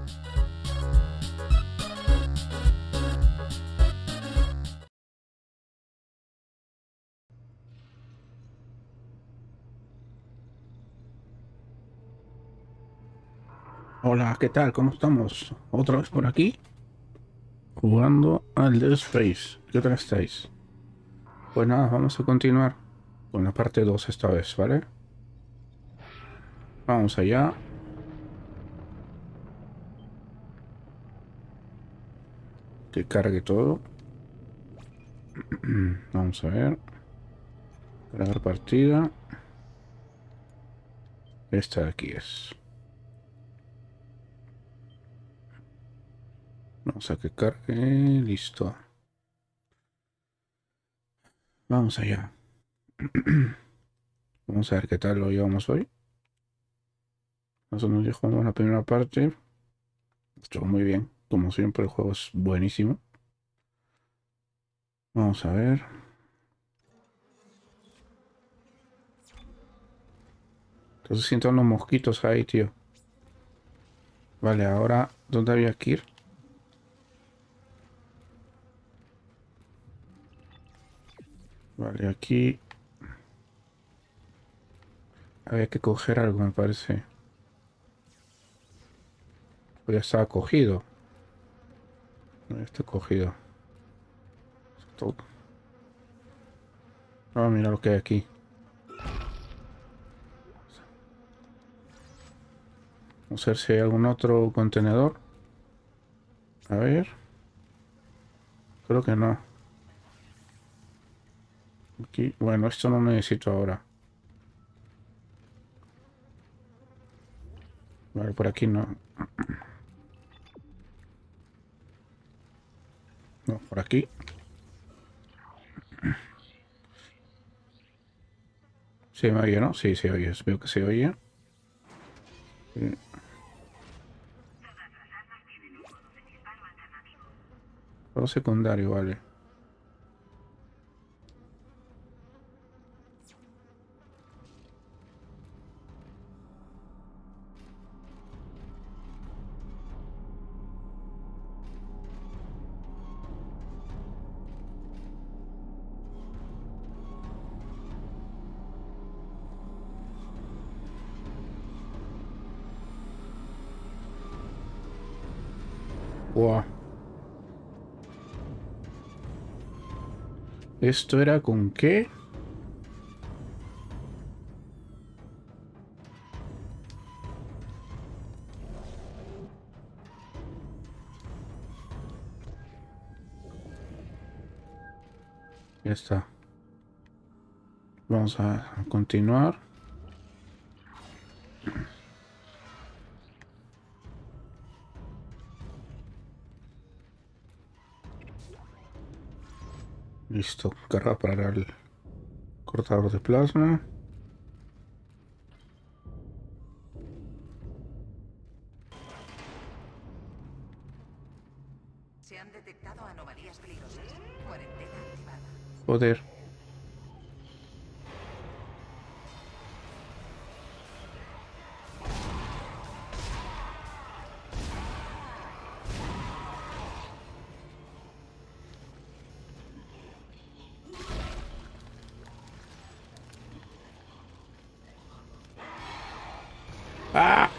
Hola, ¿qué tal? ¿Cómo estamos? ¿Otra vez por aquí? Jugando al Dead Space. ¿Qué tal estáis? Pues nada, vamos a continuar con la parte 2 esta vez, ¿vale? Vamos allá. Que cargue todo. Vamos a ver. Cargar partida. Esta de aquí es. Vamos a que cargue. Listo. Vamos allá. Vamos a ver qué tal lo llevamos hoy. Nosotros nos dejamos la primera parte. Estuvo muy bien. Como siempre, el juego es buenísimo. Vamos a ver. Entonces siento unos mosquitos ahí, tío. Vale, ahora, ¿dónde había que ir? Vale, aquí había que coger algo, me parece. Pues ya estaba cogido. Ya está cogido. Esto- Ah, mira lo que hay aquí. Vamos a ver si hay algún otro contenedor. A ver. Creo que no. Aquí. Bueno, esto no necesito ahora. Vale, por aquí no. No, por aquí. ¿Se me oye, no? Sí, se oye. Veo que se oye. Eh, Juego secundario, vale. Buah. ¿Esto era con qué? Ya está. Vamos a continuar. Listo. Carga para el cortador de plasma. Se han detectado anomalías peligrosas. Cuarentena activada. Joder. ¡Ah!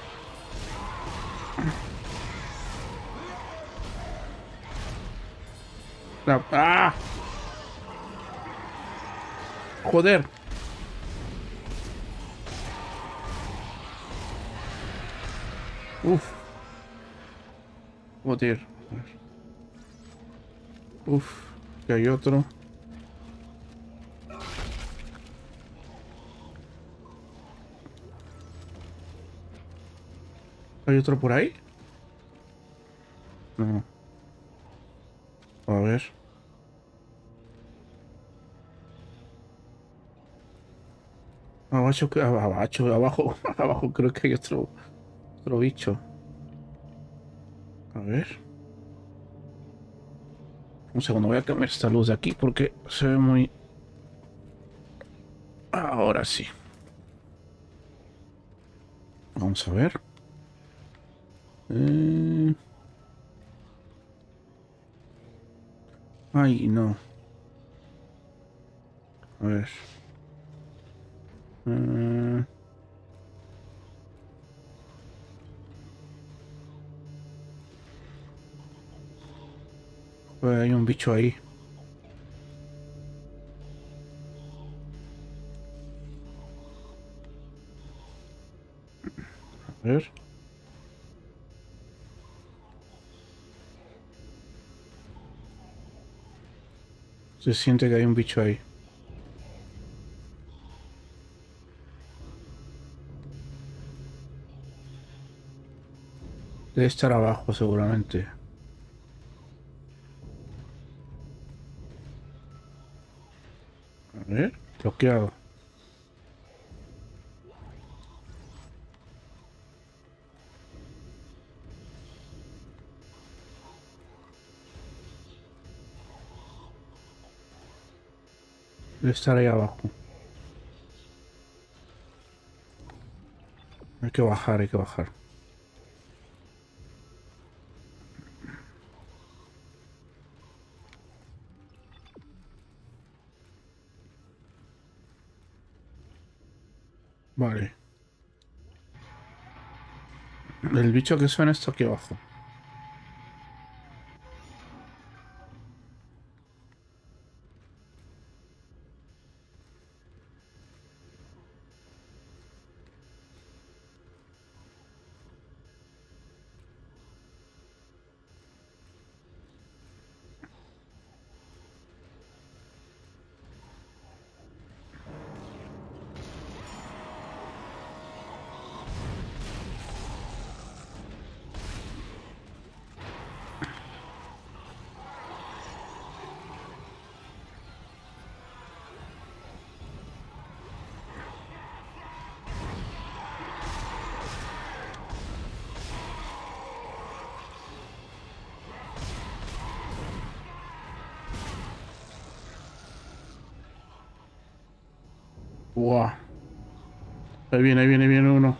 ¡Ah! Joder. Uf. Joder. Uf. Y hay otro. ¿Hay otro por ahí? No. A ver. Abajo, abajo, abajo creo que hay otro bicho. A ver. Un segundo, voy a cambiar esta luz de aquí porque se ve muy... Ahora sí. Vamos a ver. Eh, Ay, no. A ver. Eh, Pues hay un bicho ahí. A ver. Se siente que hay un bicho ahí. Debe estar abajo seguramente. A ver. Bloqueado. Debe estar ahí abajo. Hay que bajar, hay que bajar. Vale. El bicho que suena está aquí abajo. Buah. Ahí viene uno.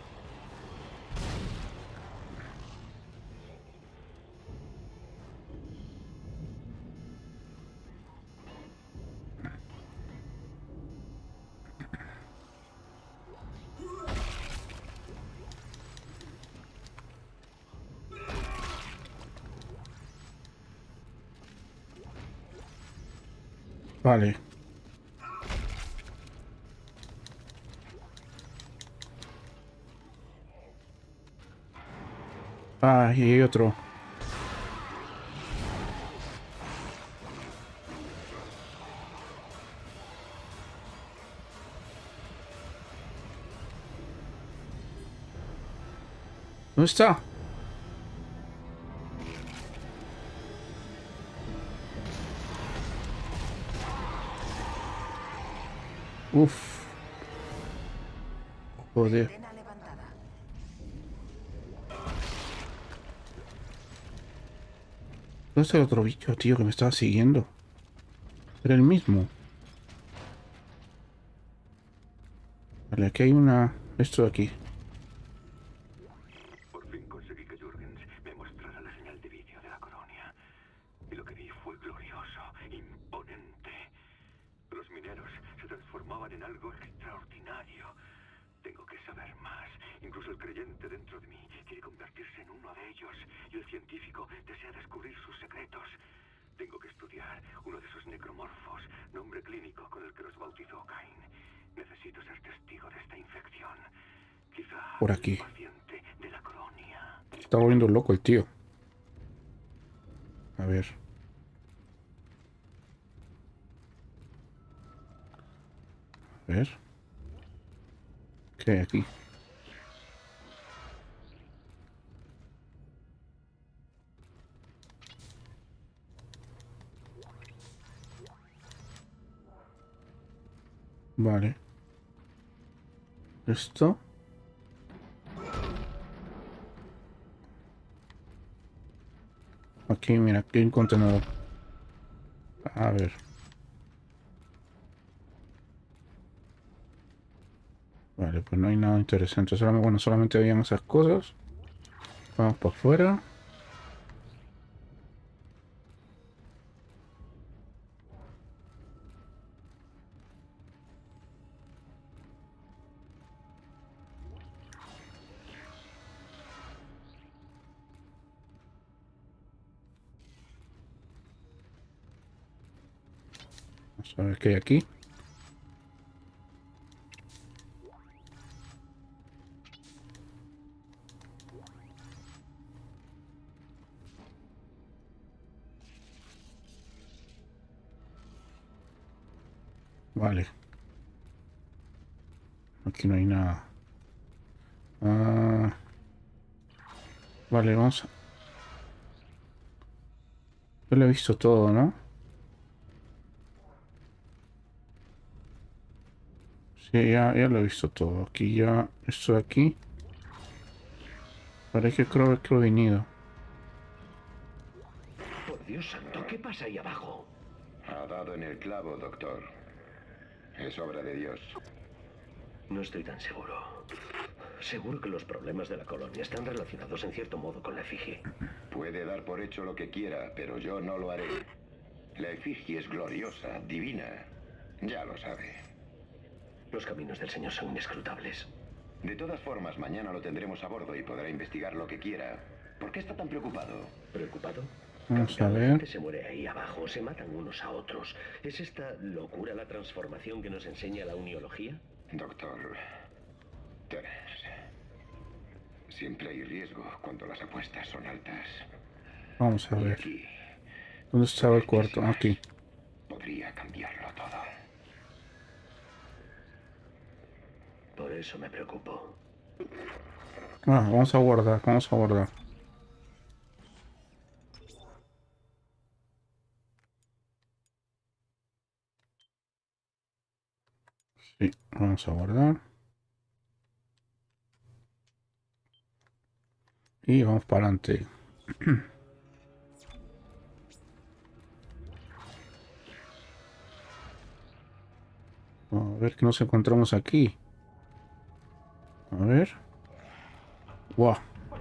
Vale. Ah, y hay otro. ¿Dónde está? Uf. Joder. Cuarentena levantada. ¿Dónde está el otro bicho, tío, que me estaba siguiendo? Era el mismo. Vale, aquí hay una... Esto de aquí. Por fin conseguí que Jürgens me mostrara la señal de vídeo de la colonia. Y lo que vi fue glorioso, imponente. Los mineros se transformaban en algo extraordinario. Tengo que saber más. Incluso el creyente dentro de mí quiere convertirse en uno de ellos. Y el científico desea descubrir sus secretos. Tengo que estudiar uno de esos necromorfos, nombre clínico con el que los bautizó Cain. Necesito ser testigo de esta infección. Quizá Por el aquí. paciente de la colonia. Se está volviendo loco el tío. A ver. A ver. ¿Qué hay aquí? Vale. Esto. Aquí, mira, aquí hay un contenedor. A ver. Vale, pues no hay nada interesante. Bueno, solamente habían esas cosas. Vamos por fuera. Vamos a ver qué hay aquí. Vale. Aquí no hay nada. Ah, vale, vamos a... Yo lo he visto todo, ¿no? Sí, ya lo he visto todo. Aquí ya... Esto de aquí. Parece que creo que he venido. Por Dios santo, ¿qué pasa ahí abajo? Ha dado en el clavo, doctor. Es obra de Dios. No estoy tan seguro. Seguro que los problemas de la colonia están relacionados en cierto modo con la efigie. Puede dar por hecho lo que quiera, pero yo no lo haré. La efigie es gloriosa, divina. Ya lo sabe. Los caminos del Señor son inescrutables. De todas formas, mañana lo tendremos a bordo y podrá investigar lo que quiera. ¿Por qué está tan preocupado? ¿Preocupado? Vamos a La ver. gente se muere ahí abajo, se matan unos a otros. ¿Es esta locura la transformación que nos enseña la uniología? Doctor Terence, siempre hay riesgo cuando las apuestas son altas. Vamos a Y ver. aquí, ¿Dónde estaba el cuarto? Aquí. podría cambiarlo todo. Por eso me preocupo. Ah, vamos a guardar, vamos a guardar. Sí, vamos a guardar. Y vamos para adelante. A ver qué nos encontramos aquí. A ver. ¡Guau!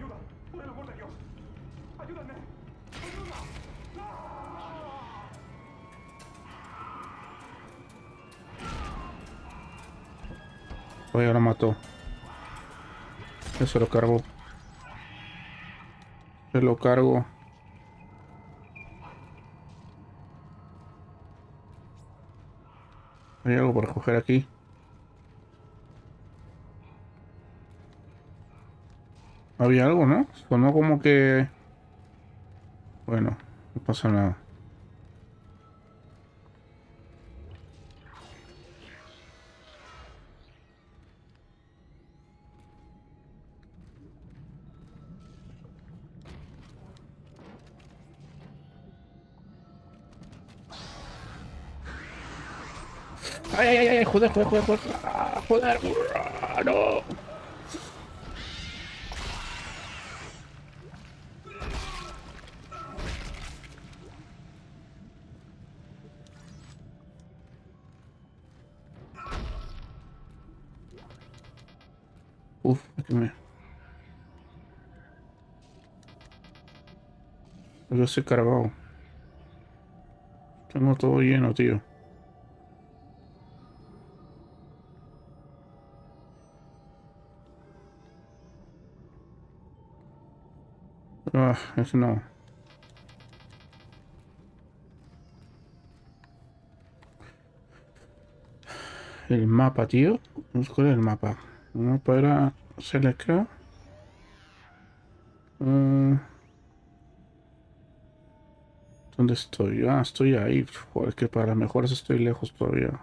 Oye, lo mató. Eso lo cargo. Se lo cargo. Hay algo por coger aquí. Había algo, ¿no? Sonó como que... Bueno, no pasa nada. ¡Ay, ay, ay! ¡Joder, joder, joder, joder! ¡Ah, joder! ¡Ah, ¡no! Uf, aquí me... Yo estoy cargado. Tengo todo lleno, tío. Ah, eso no. El mapa, tío. ¿Cuál es el mapa? El mapa era... Select. ¿Dónde estoy? Ah, estoy ahí. Joder, que para mejoras estoy lejos todavía.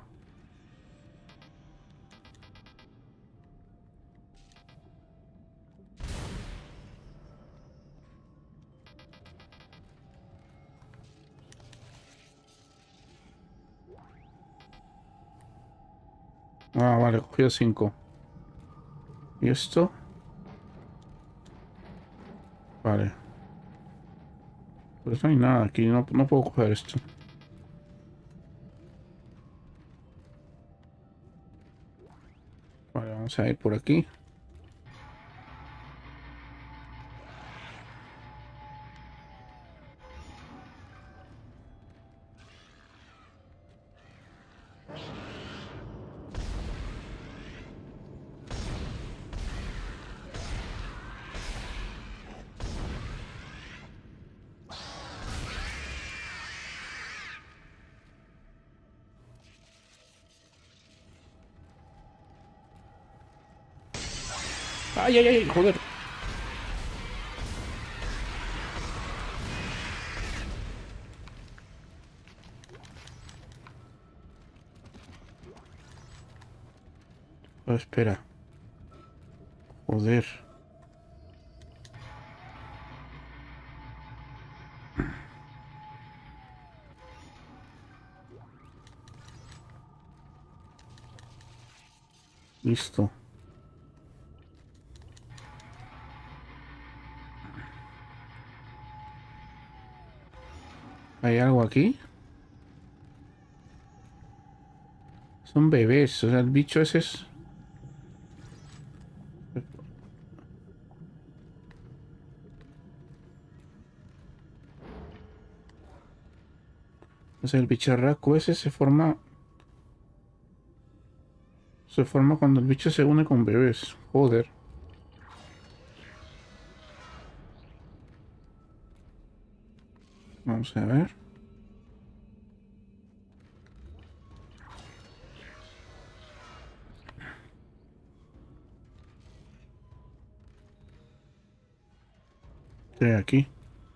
Ah, vale, cogí 5. ¿Y esto? Vale. Pues no hay nada aquí, no puedo coger esto. Vale, vamos a ir por aquí. Ay, ay, ay, joder. Oh, espera. Joder. Listo. ¿Hay algo aquí? Son bebés, o sea, el bicho ese es... O sea, el bicharraco ese se forma... Se forma cuando el bicho se une con bebés. Joder. Vamos a ver. ¿Qué hay aquí?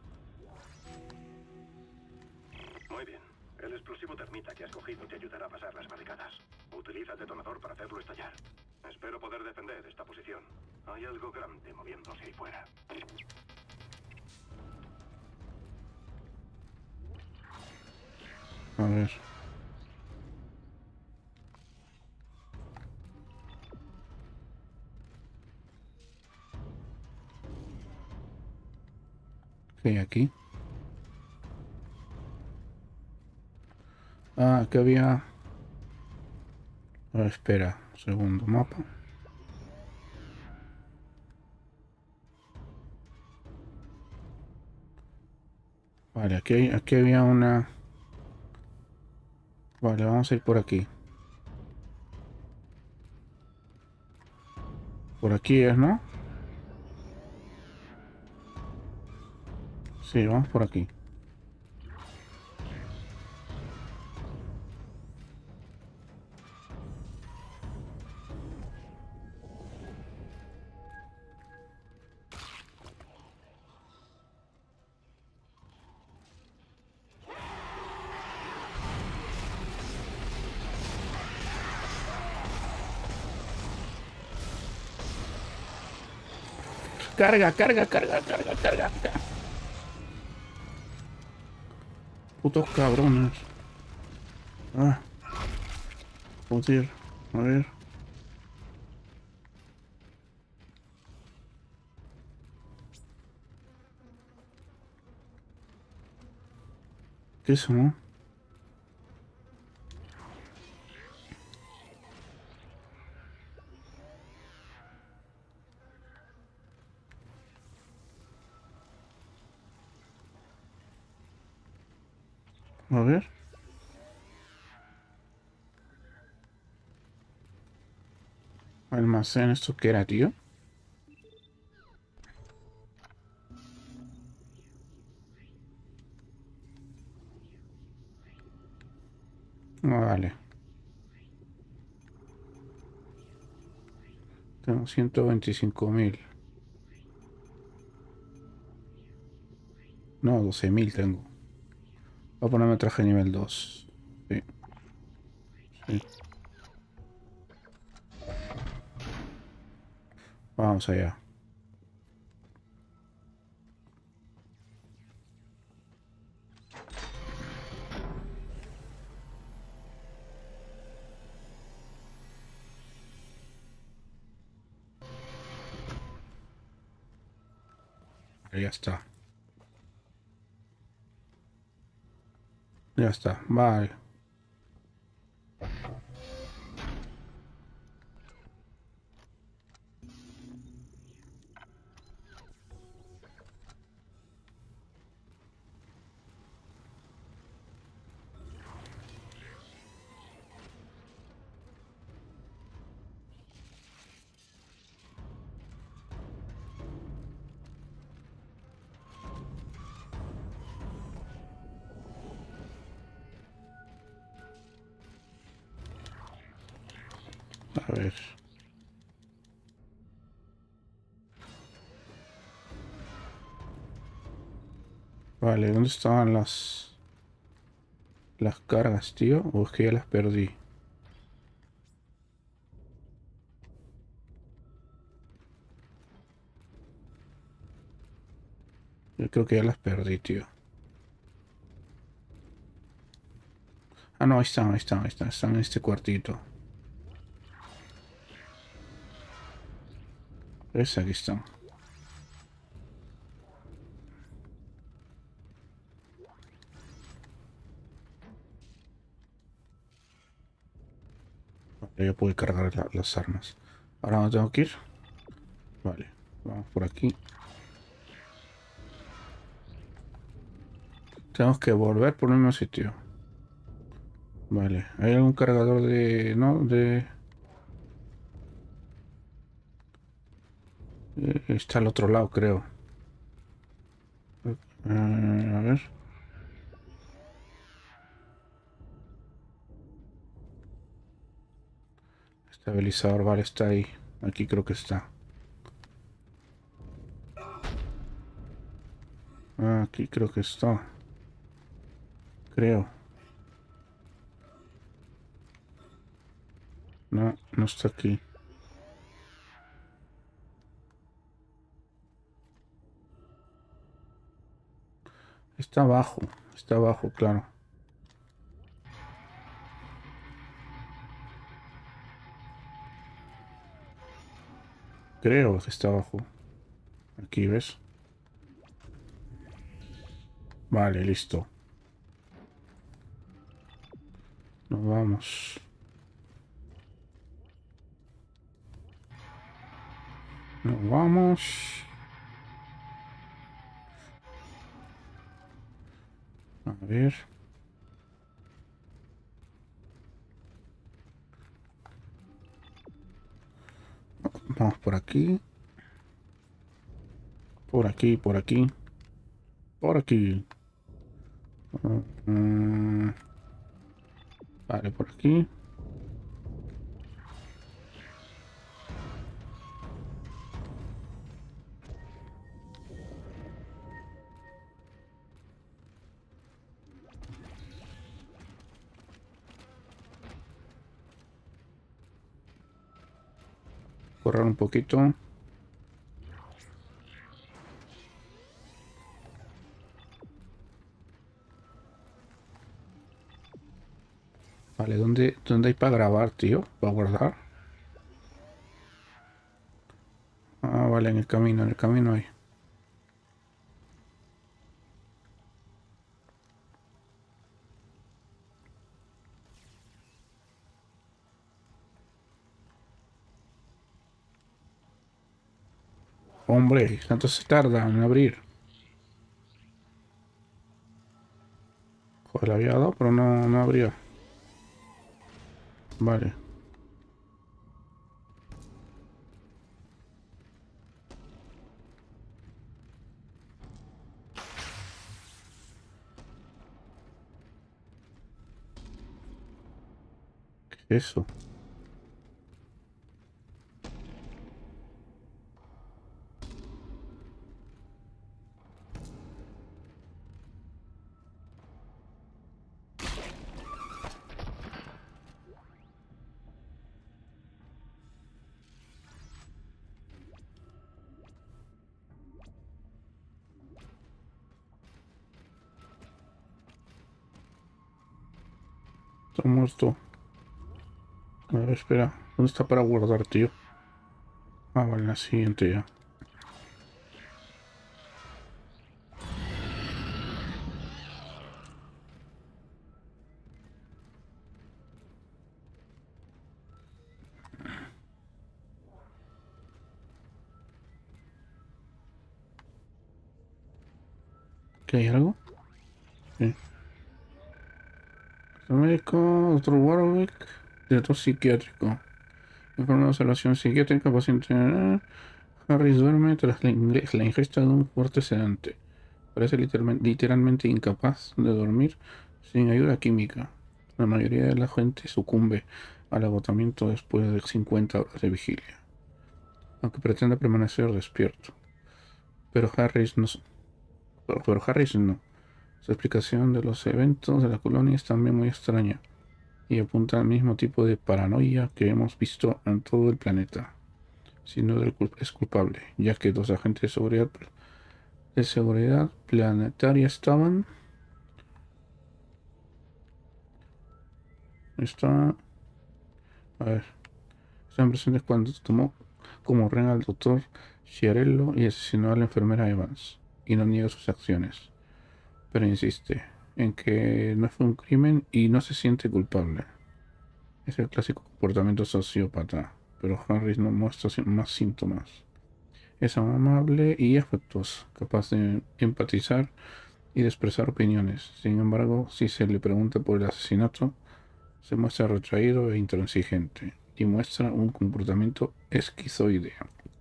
Muy bien. El explosivo termita que has cogido te ayudará a pasar las barricadas. Utiliza el detonador para hacerlo estallar. Espero poder defender esta posición. Hay algo grande moviéndose ahí fuera. A ver. ¿Qué hay aquí? Ah, que había... espera, segundo mapa. Vale, aquí había una... Vale, vamos a ir por aquí. Por aquí es, ¿no? Sí, vamos por aquí. Carga, carga, carga, carga, carga. Putos cabrones. Ah, joder. A ver. ¿Qué es eso, no? A ver. Almacén, ¿esto qué era, tío? Ah, vale. Tengo 125.000. No, 12.000 tengo. Voy a ponerme traje nivel 2. Sí, sí. Vamos allá. Ya está. Ya está. Vale. A ver. Vale, ¿dónde estaban las cargas, tío? ¿O es que ya las perdí? Yo creo que ya las perdí, tío. Ah, no, están en este cuartito. ¿Ves? Aquí están. Vale, ya pude cargar las armas. Ahora no tengo que ir. Vale, vamos por aquí. Tenemos que volver por el mismo sitio. Vale, ¿hay algún cargador de... no? Está al otro lado, creo. A ver. Estabilizador, vale, está ahí. Aquí creo que está. Ah, aquí creo que está. Creo. No, no está aquí. Está abajo, claro. Creo que está abajo. Aquí, ¿ves? Vale, listo. Nos vamos. Nos vamos. A ver. Vamos por aquí. Por aquí, por aquí. Por aquí. Mm, vale, por aquí. Correr un poquito. Vale, ¿dónde hay para grabar, tío? ¿Para guardar? Ah, vale, en el camino hay. Hombre, tanto se tarda en abrir. Joder, le había dado, pero no abría. Vale. ¿Qué es eso? Está muerto. A ver, espera. ¿Dónde está para guardar, tío? Ah, vale, la siguiente ya. ¿Qué hay algo? Sí. Otro médico, otro Warwick, director psiquiátrico. Informe de observación psiquiátrica, paciente. Harris duerme tras la ingesta de un fuerte sedante. Parece literalmente incapaz de dormir sin ayuda química. La mayoría de la gente sucumbe al agotamiento después de 50 horas de vigilia, aunque pretende permanecer despierto. Pero Harris no, pero Harris no. Su explicación de los eventos de la colonia es también muy extraña y apunta al mismo tipo de paranoia que hemos visto en todo el planeta. Sin duda es culpable, ya que dos agentes de seguridad planetaria estaban, a ver, estaban presentes cuando tomó como rehén al doctor Chiarello y asesinó a la enfermera Evans, y no niega sus acciones, pero insiste en que no fue un crimen y no se siente culpable. Es el clásico comportamiento sociópata, pero Harris no muestra más síntomas. Es amable y afectuoso, capaz de empatizar y de expresar opiniones. Sin embargo, si se le pregunta por el asesinato, se muestra retraído e intransigente y muestra un comportamiento esquizoide.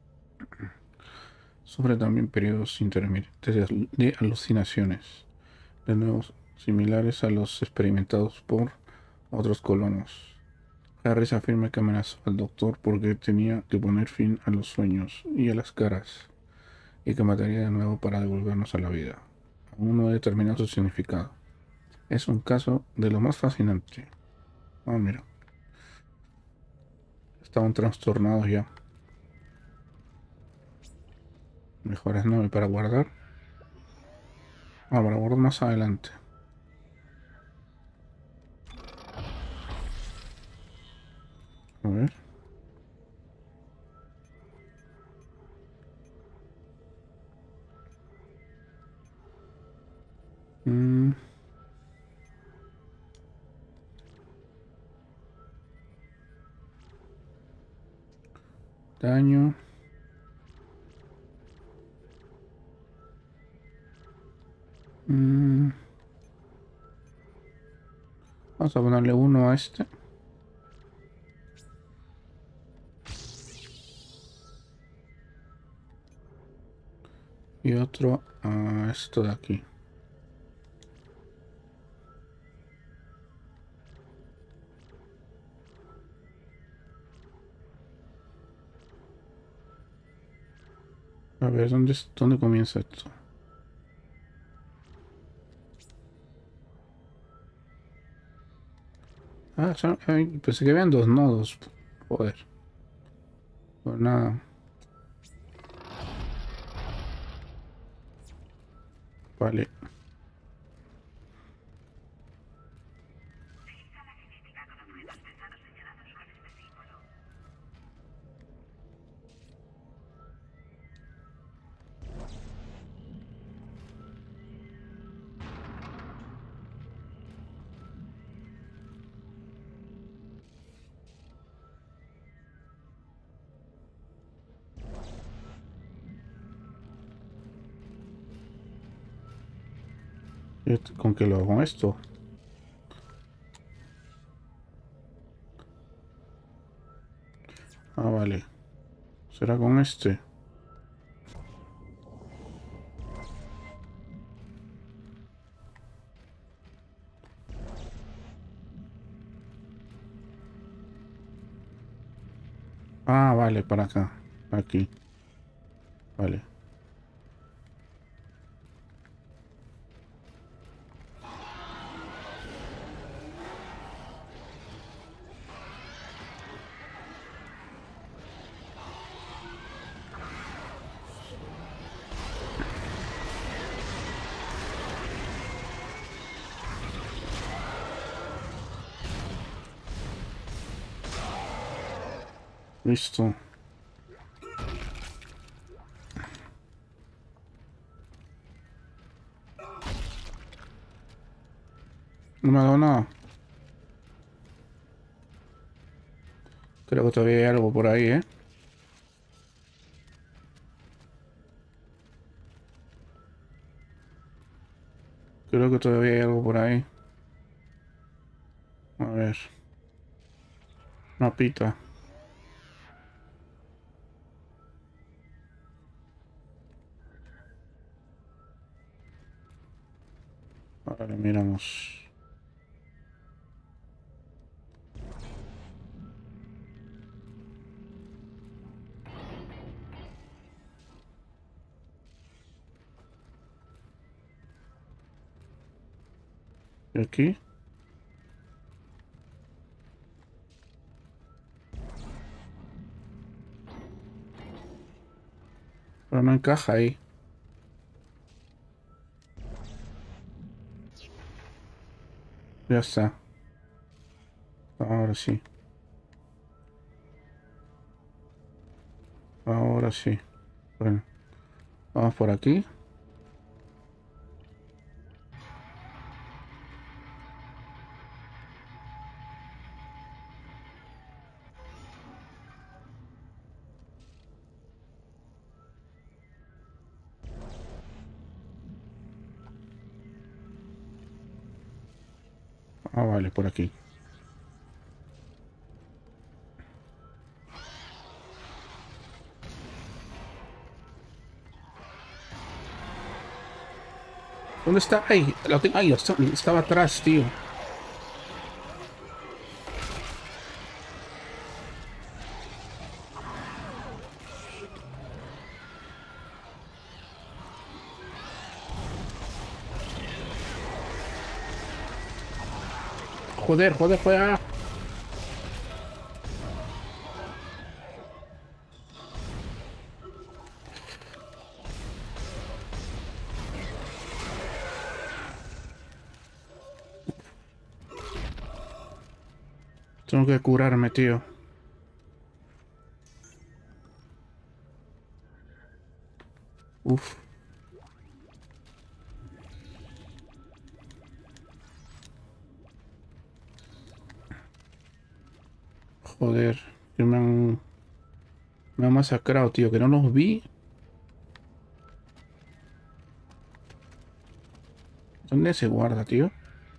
Sufre también periodos intermitentes de alucinaciones, de nuevo similares a los experimentados por otros colonos. Harris afirma que amenazó al doctor porque tenía que poner fin a los sueños y a las caras, y que mataría de nuevo para devolvernos a la vida. Aún no he determinado su significado. Es un caso de lo más fascinante. Ah, mira, estaban trastornados ya. Mejores no, y para guardar. Ah, para guardar más adelante. A ver. Mm, daño. Mm, vamos a ponerle uno a este. Y otro a esto de aquí. A ver, ¿dónde comienza esto? Ah, ay, pensé que habían dos nodos. Joder. Pues nada. Vale. ¿Con qué lo hago? ¿Con esto? Ah, vale. ¿Será con este? Ah, vale, para acá. Aquí. Vale. Listo. No me ha dado nada. Creo que todavía hay algo por ahí, ¿eh? Creo que todavía hay algo por ahí. A ver. Mapita. Vale, miramos. ¿Y aquí? Pero no encaja ahí. Ya está. Ahora sí. Ahora sí. Bueno, vamos por aquí. Ah, vale, por aquí. ¿Dónde está? ¡Ay! Lo tengo. ¡Ay! Estaba atrás, tío. Joder, joder, joder. ¡Ah! Tengo que curarme, tío. Uf. Joder. Que me han masacrado, tío. Que no los vi. ¿Dónde se guarda, tío?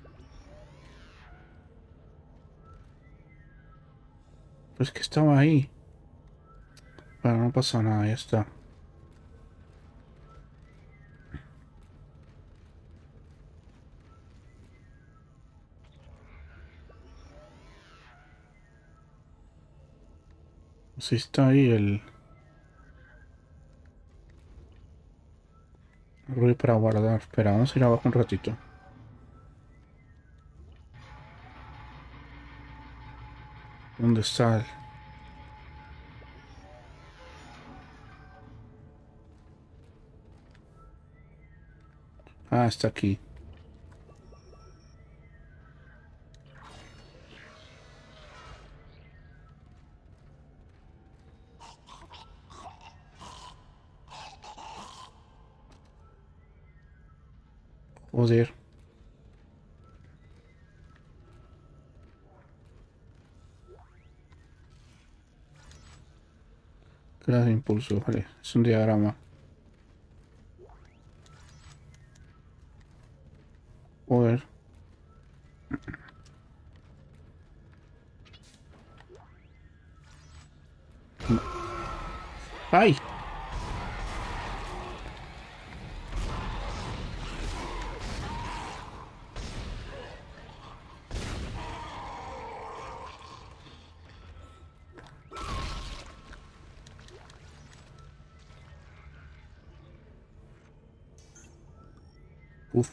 Pues que estaba ahí. Bueno, no pasa nada, ya está. Si está ahí el ruido para guardar. Espera, vamos a ir abajo un ratito. ¿Dónde está el...? Ah, está aquí. Joder. Clase de impulso, vale. Es un diagrama. Joder. ¡Ay! Uf.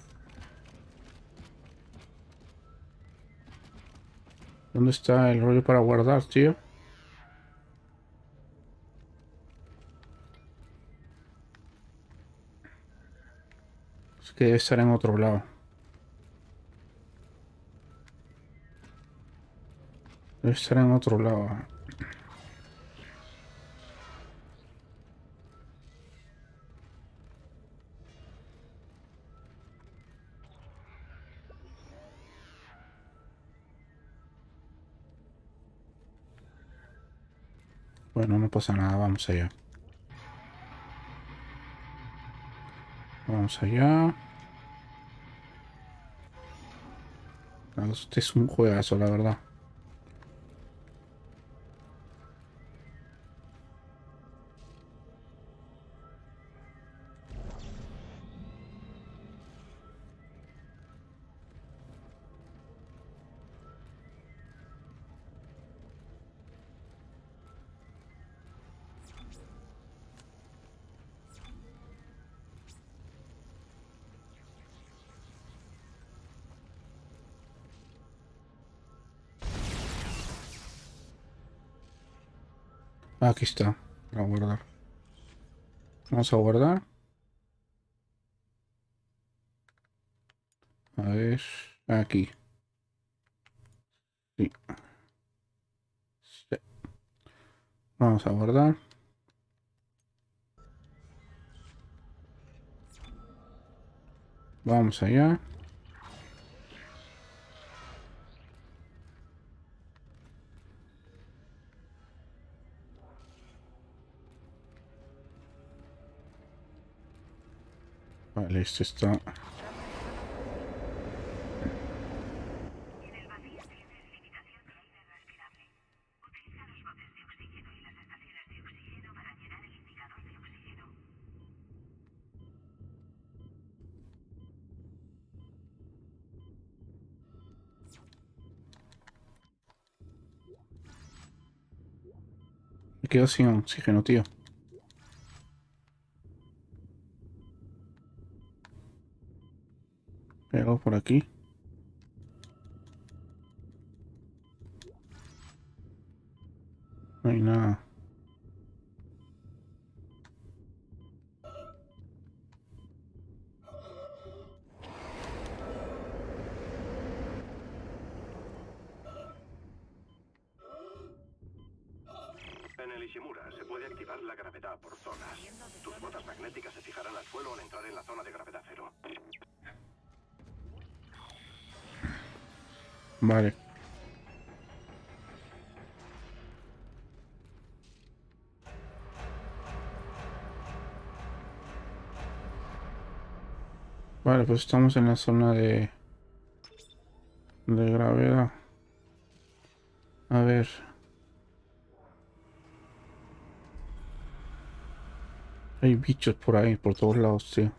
¿Dónde está el rollo para guardar, tío? Es que debe estar en otro lado. Debe estar en otro lado. Bueno, no pasa nada, vamos allá. Vamos allá. Este es un juegazo, la verdad. Aquí está. Para guardar. Vamos a guardar. A ver. Aquí. Sí. Sí. Vamos a guardar. Vamos allá. Vale, este está. Me quedo sin oxígeno, tío. Hay algo por aquí. No hay nada. En el Ishimura se puede activar la gravedad por zonas. Tus botas magnéticas se fijarán al suelo al entrar en la zona de gravedad cero. Vale. Vale, pues estamos en la zona de gravedad. A ver. Hay bichos por ahí, por todos lados, tío.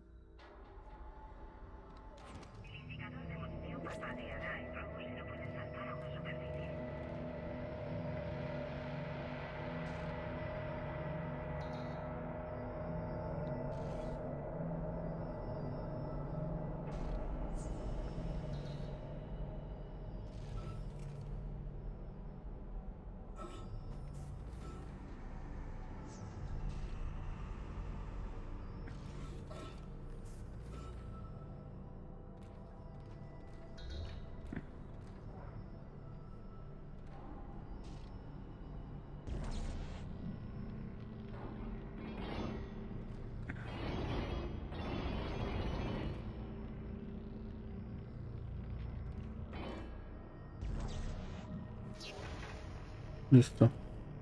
Listo.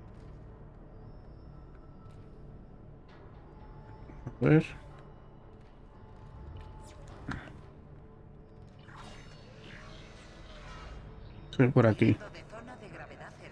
A ver. Estoy por aquí. Saliendo de zona de gravedad cero.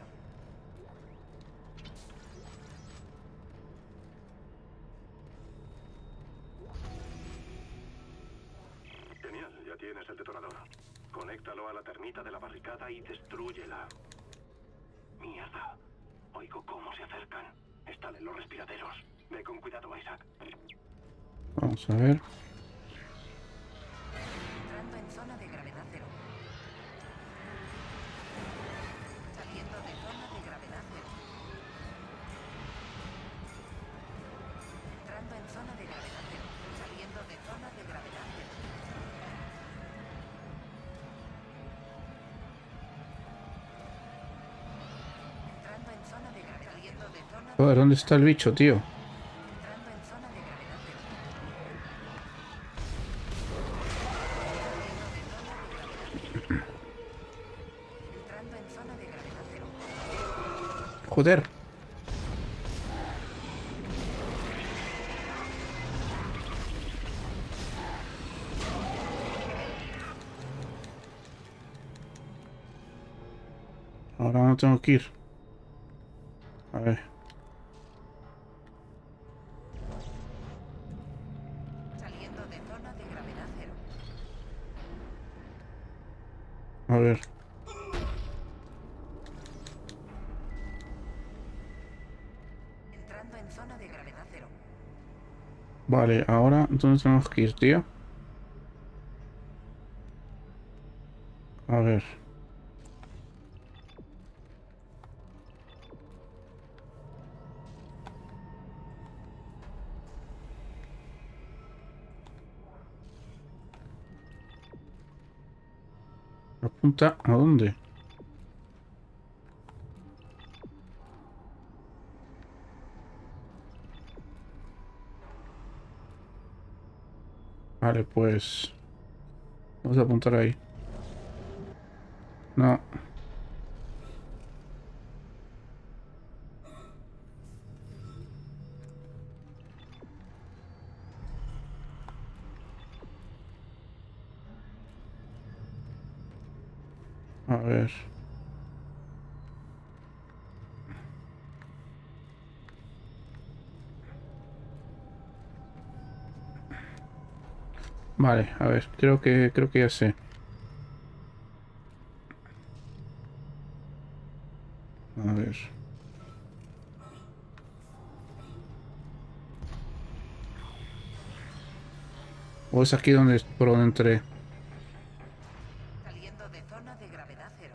Genial, ya tienes el detonador. Conéctalo a la termita de la barricada y destrúyela. Mierda. Oigo cómo se acercan. Están en los respiraderos. Ve con cuidado, Isaac. Vamos a ver. Entrando en zona de gravedad cero. Saliendo de zona de gravedad cero. Entrando en zona de gravedad cero. Saliendo de zona de gravedad cero. Entrando en zona de gravedad. Saliendo de zona de Joder, ¿dónde está el bicho, tío? entrando en zona de gravedad cero. Entrando en zona de gravedad cero. Joder. Ahora no tengo que ir. A ver. Saliendo de zona de gravedad cero. A ver. Entrando en zona de gravedad cero. Vale, ahora ¿dónde tenemos que ir, tío? A ver. ¿Apunta a dónde? Vale, pues... Vamos a apuntar ahí. No. A ver. Vale, a ver, creo que ya sé. A ver. O es aquí donde por donde entré. Saliendo de zona de gravedad cero.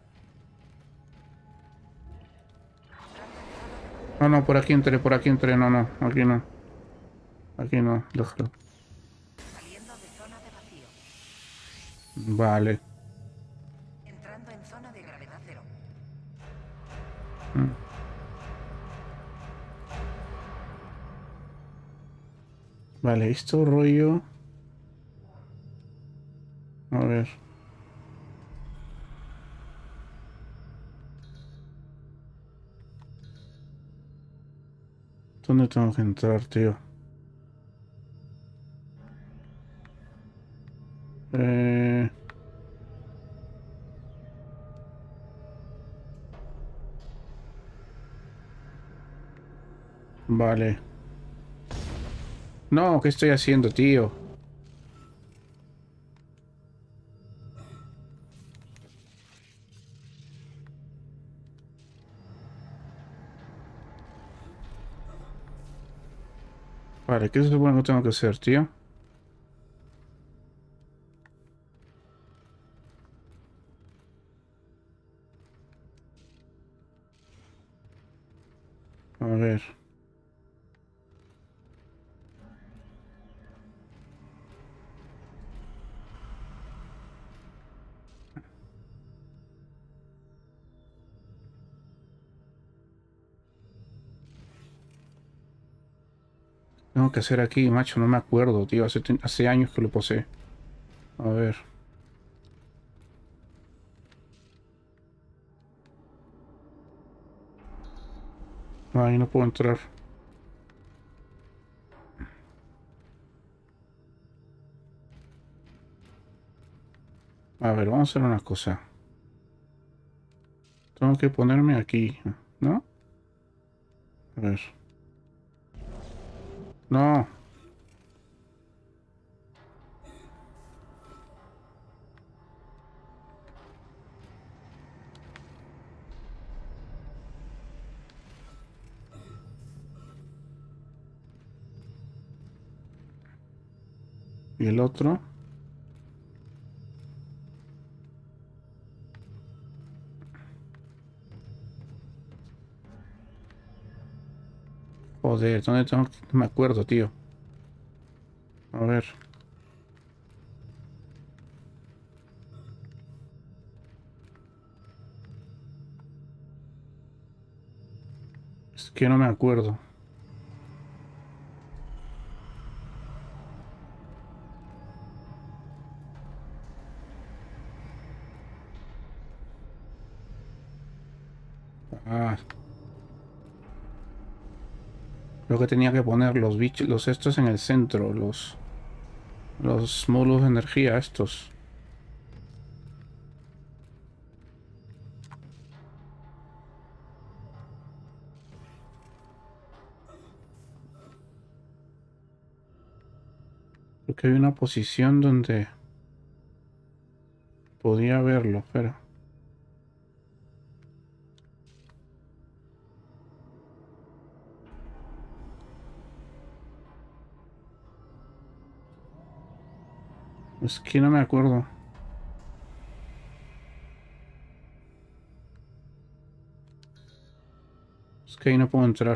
No, no, por aquí entré, no, no, aquí no. Aquí no, déjalo. Saliendo de zona de vacío. Vale. Entrando en zona de gravedad cero. Mm. Vale, esto rollo. A ver. ¿Dónde tengo que entrar, tío? Eh... Vale. No, ¿qué estoy haciendo, tío? Vale, ¿qué se supone que tengo que hacer, tío? A ver. Tengo que hacer aquí, macho, no me acuerdo, tío. Hace años que lo posee. A ver. Ahí no puedo entrar. A ver, vamos a hacer una cosa. Tengo que ponerme aquí, ¿no? A ver. No. ¿Y el otro? Joder, ¿dónde tengo que...? No me acuerdo, tío. A ver. Es que no me acuerdo. Ah, lo que tenía que poner los bichos, los estos en el centro, los módulos de energía estos. Creo que hay una posición donde podía verlo, pero es que no me acuerdo. Es que ahí no puedo entrar.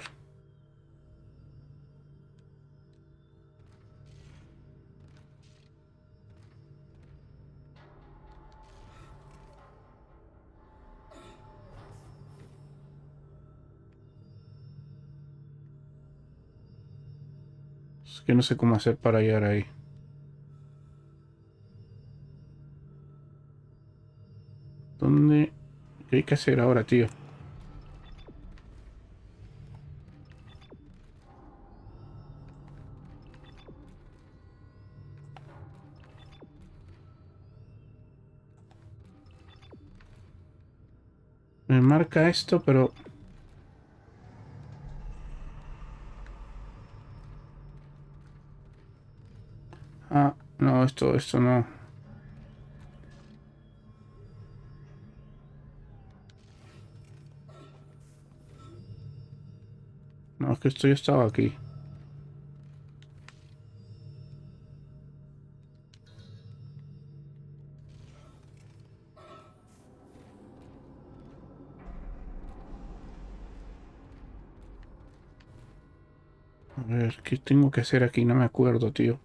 Es que no sé cómo hacer para llegar ahí. ¿Dónde? ¿Qué hay que hacer ahora, tío? Me marca esto, pero... Ah, no, esto no. No, es que esto ya estaba aquí. A ver, ¿qué tengo que hacer aquí? No me acuerdo, tío.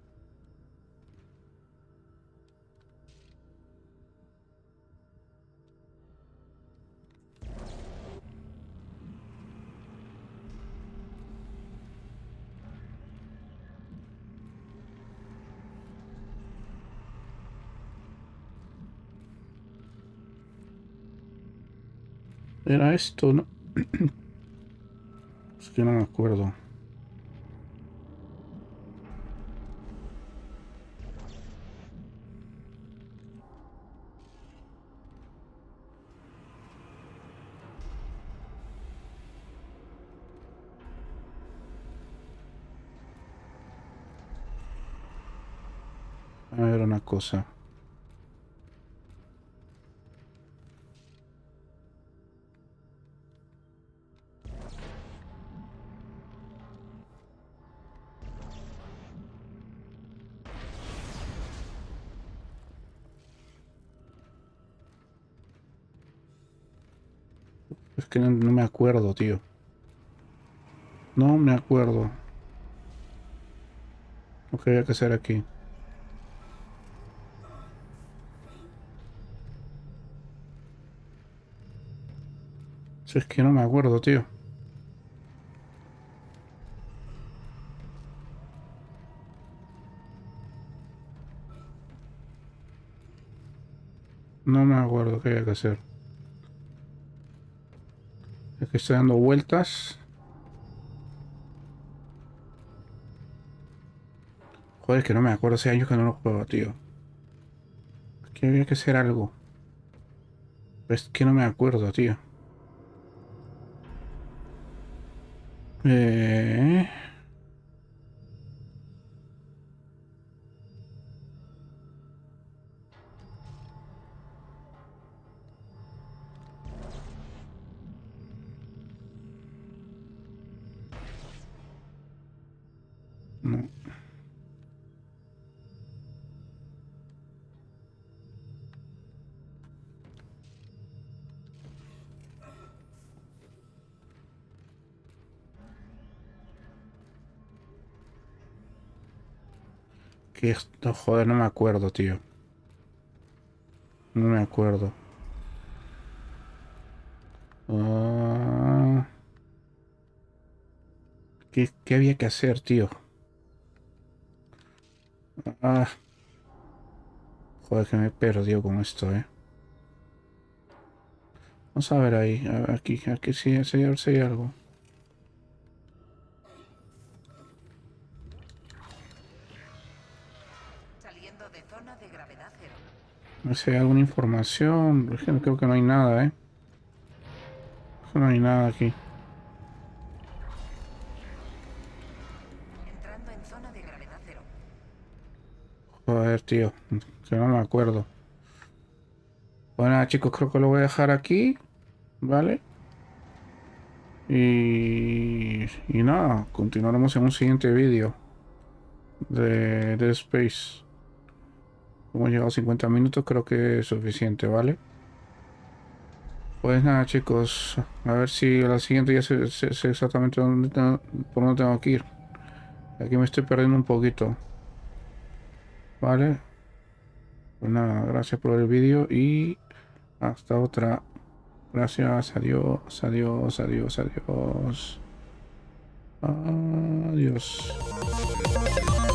Era esto, ¿no? Es que no me acuerdo. A ver, una cosa. Es que no me acuerdo, tío. No me acuerdo. Lo que había que hacer aquí. Si es que no me acuerdo, tío. No me acuerdo qué había que hacer. Es que estoy dando vueltas. Joder, es que no me acuerdo. Hace años que no lo juego, tío. Es que había que hacer algo. Es que no me acuerdo, tío. Eh... No. Que esto, joder, no me acuerdo, tío. No me acuerdo. Ah, ¿qué había que hacer, tío? Ah, joder, que me he perdido con esto, eh. Vamos a ver ahí, aquí sí, sí, a ver si hay algo. Saliendo de zona de gravedad cero. A ver si hay alguna información. Es que no creo que no hay nada, eh. No hay nada aquí. Entrando en zona de gravedad cero. Joder, tío, que no me acuerdo. Bueno, chicos, creo que lo voy a dejar aquí, ¿vale? Y nada, continuaremos en un siguiente vídeo de Dead Space. Hemos llegado a 50 minutos, creo que es suficiente, ¿vale? Pues nada, chicos, a ver si a la siguiente ya sé exactamente por dónde tengo que ir. Aquí me estoy perdiendo un poquito, ¿vale? Pues nada, gracias por el vídeo y hasta otra. Gracias, adiós, adiós, adiós, adiós. Adiós. Adiós.